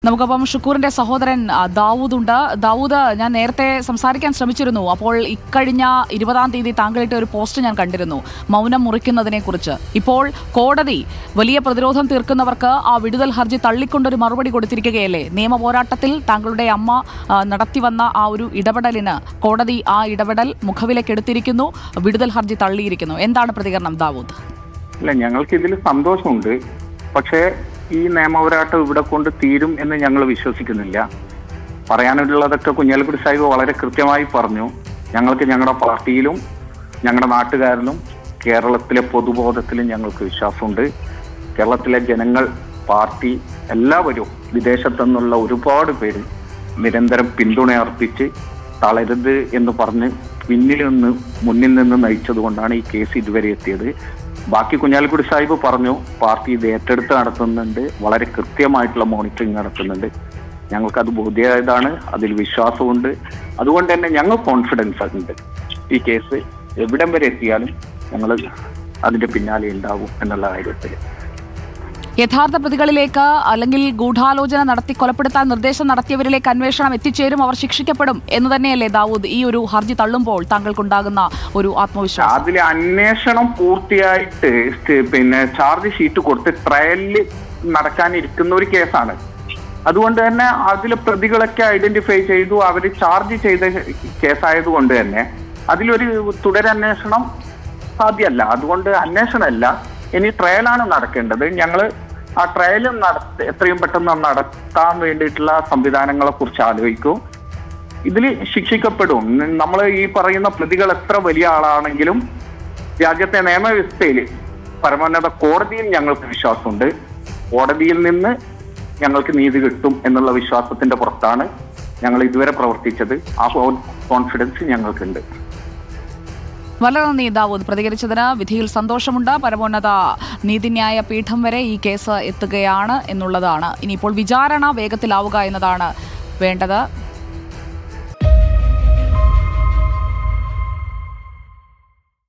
നമുക്കപ്പം ഷുക്കൂറിന്റെ സഹോദരൻ ദാവൂദ് ഉണ്ട്. ദാവൂദ്, ഞാൻ നേരത്തെ സംസാരിക്കാൻ ശ്രമിച്ചിരുന്നു. അപ്പോൾ ഇക്കഴിഞ്ഞ 20-ാം തീയതി താങ്കളിട്ട ഒരു പോസ്റ്റ് ഞാൻ കണ്ടിരുന്നു, മൗനം മുറിക്കുന്നതിനെ കുറിച്ച്. ഇപ്പോൾ കോടതി വലിയ പ്രതിരോധം തീർക്കുന്നവർക്ക് ആ വിടുതൽ ഹർജി തള്ളിക്കൊണ്ടൊരു മറുപടി കൊടുത്തിരിക്കുകയല്ലേ? നിയമ പോരാട്ടത്തിൽ താങ്കളുടെ അമ്മ നടത്തിവന്ന ആ ഒരു ഇടപെടലിന് കോടതി ആ ഇടപെടൽ മുഖവിലക്കെടുത്തിരിക്കുന്നു, വിടുതൽ ഹർജി തള്ളിയിരിക്കുന്നു. എന്താണ് പ്രതികരണം ദാവൂദ്? അല്ല, ഞങ്ങൾക്ക് ഇതിൽ സന്തോഷമുണ്ട്. പക്ഷേ ഈ നിയമപോരാട്ടം ഇവിടെ കൊണ്ട് തീരും എന്ന് ഞങ്ങൾ വിശ്വസിക്കുന്നില്ല. പറയാനുള്ളതൊക്കെ കുഞ്ഞാലിക്കുട്ടി സാഹിബ് വളരെ കൃത്യമായി പറഞ്ഞു. ഞങ്ങൾക്ക് ഞങ്ങളുടെ പാർട്ടിയിലും ഞങ്ങളുടെ നാട്ടുകാരിലും കേരളത്തിലെ പൊതുബോധത്തിലും ഞങ്ങൾക്ക് വിശ്വാസമുണ്ട്. കേരളത്തിലെ ജനങ്ങൾ, പാർട്ടി എല്ലാവരും വിദേശത്തു നിന്നുള്ള ഒരുപാട് പേര് നിരന്തരം പിന്തുണ അർപ്പിച്ച് തളരുത് എന്ന് പറഞ്ഞ് മുന്നിൽ നിന്ന് നയിച്ചത് കൊണ്ടാണ് ഈ കേസ് ഇതുവരെ എത്തിയത്. ബാക്കി കുഞ്ഞാലിക്കുട്ടി സാഹിബ് പറഞ്ഞു, പാർട്ടി ഇത് ഏറ്റെടുത്ത് നടത്തുന്നുണ്ട്, വളരെ കൃത്യമായിട്ടുള്ള മോണിറ്ററിങ് നടത്തുന്നുണ്ട്. ഞങ്ങൾക്കത് ബോധ്യമായതാണ്, അതിൽ വിശ്വാസമുണ്ട്. അതുകൊണ്ട് തന്നെ ഞങ്ങൾ കോൺഫിഡൻസ് ഉണ്ട്. ഈ കേസ് എവിടം വരെ എത്തിയാലും ഞങ്ങൾ അതിന്റെ പിന്നാലെ ഉണ്ടാവും എന്നുള്ള കാര്യത്തിൽ. യഥാർത്ഥ പ്രതികളിലേക്ക് അല്ലെങ്കിൽ ഗൂഢാലോചന നടത്തി കൊലപ്പെടുത്താൻ നിർദ്ദേശം നടത്തിയവരിലേക്ക് അന്വേഷണം എത്തിച്ചേരും, അവർ ശിക്ഷിക്കപ്പെടും എന്ന് തന്നെയല്ലേ ദാവൂദ് ഈ ഒരു ഹർജി തള്ളുമ്പോൾ താങ്കൾക്കുണ്ടാകുന്ന ഒരു ആത്മവിശ്വാസം? അതിൽ അന്വേഷണം പൂർത്തിയായിട്ട് ചാർജ് ഷീറ്റ് കൊടുത്ത് ട്രയലിൽ നടക്കാനിരിക്കുന്ന ഒരു കേസാണ്. അതുകൊണ്ട് തന്നെ അതിലെ പ്രതികളൊക്കെ ഐഡന്റിഫൈ ചെയ്തു, അവർ ചാർജ് ചെയ്ത കേസായതുകൊണ്ട് തന്നെ അതിലൊരു തുടരന്വേഷണം സാധ്യമല്ല. അതുകൊണ്ട് അന്വേഷണമല്ല, ഇനി ട്രയലാണ് നടക്കേണ്ടത്. ഞങ്ങൾ ആ ട്രയലും എത്രയും പെട്ടെന്ന് നടത്താൻ വേണ്ടിയിട്ടുള്ള സംവിധാനങ്ങളെ കുറിച്ച് ആലോചിക്കും. ഇതിൽ ശിക്ഷിക്കപ്പെടും. നമ്മൾ ഈ പറയുന്ന പ്രതികൾ എത്ര വലിയ ആളാണെങ്കിലും രാജ്യത്തെ നിയമവ്യവസ്ഥയിൽ പരമോന്നത കോടതിയിൽ ഞങ്ങൾക്ക് വിശ്വാസമുണ്ട്. കോടതിയിൽ നിന്ന് ഞങ്ങൾക്ക് നീതി കിട്ടും എന്നുള്ള വിശ്വാസത്തിന്റെ പുറത്താണ് ഞങ്ങൾ ഇതുവരെ പ്രവർത്തിച്ചത്. ആ കോൺഫിഡൻസ് ഞങ്ങൾക്കുണ്ട്. വളരെ നന്ദി ദാവൂദ് പ്രതികരിച്ചതിന്. വിധിയിൽ സന്തോഷമുണ്ട്. പരമോന്നത നീതിന്യായ പീഠം വരെ ഈ കേസ് എത്തുകയാണ് എന്നുള്ളതാണ്. ഇനിയിപ്പോൾ വിചാരണ വേഗത്തിലാവുക എന്നതാണ് വേണ്ടത്.